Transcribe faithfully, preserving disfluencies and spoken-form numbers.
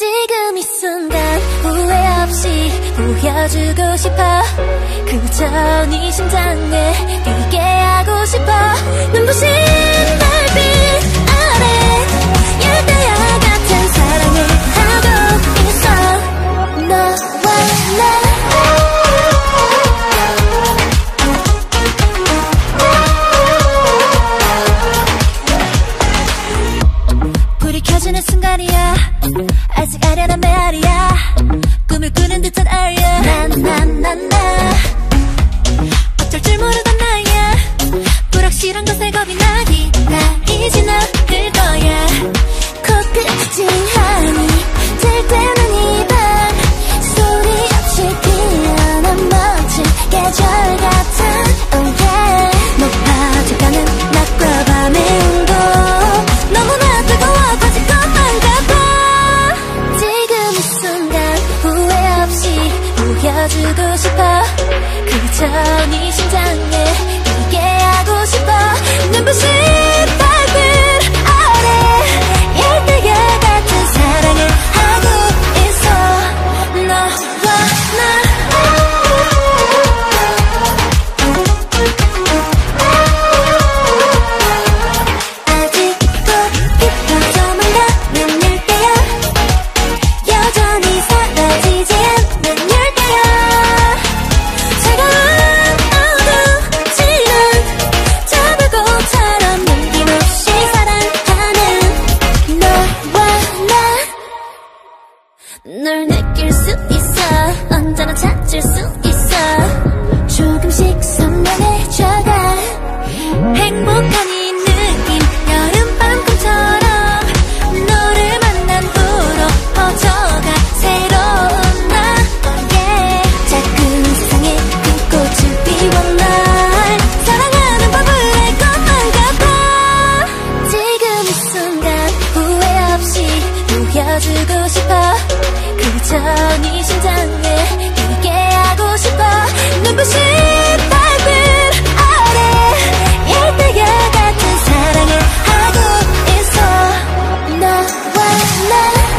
지금 이 순간 후회 없이 보여주고 싶어. 그저 네 심장에 뛰게 하고 싶어. 눈부신 달빛 아래 열대야 같은 사랑을 하고 있어. 너와 나 불이 켜지는 순간이야. 아직 아련한 메아리야. 꿈을 꾸는 듯한 아이야. 나나나나 어쩔 줄 모르던 나야. 불확실한 것에 겁이 나기 나 이제 너일 거야. 코끝이 하니 들 때는 이 밤 소리 없이 피어난 멋진 계절 같은 oh yeah. 높아져가는 낮과 밤의 온도 너무나 뜨거워 터질 것만 같아. 지금 이 순간 후회 없이 보여주고 싶어. 그저 네 심장에 뛰게 하고 싶어. 눈부신 달빛 아래 열대야 같은 사랑을 하고 있어. 너와 나 아직도 깊어져만 가는 열대야. 여전히 사라지지 않는 열대야. 차가운 어두지는 저불꽃처럼 남김없이 사랑하는 너와 나. 널 느낄 수 있어. 언제나 찾을 수 있어. 조금씩 선명해져가. 행복한 이 느낌 여름밤 꿈처럼 너를 만난 후로 퍼져가 새로운 나 yeah. 작은 세상에 큰 꽃을 피워 날 사랑하는 법을 알 것만 같아. 지금 이 순간 후회 없이 보여주고 싶어. 그저 네 심장에 뛰게 하고 싶어. 눈부신 달빛 아래 열대야 같은 사랑을 하고 있어. 너와 나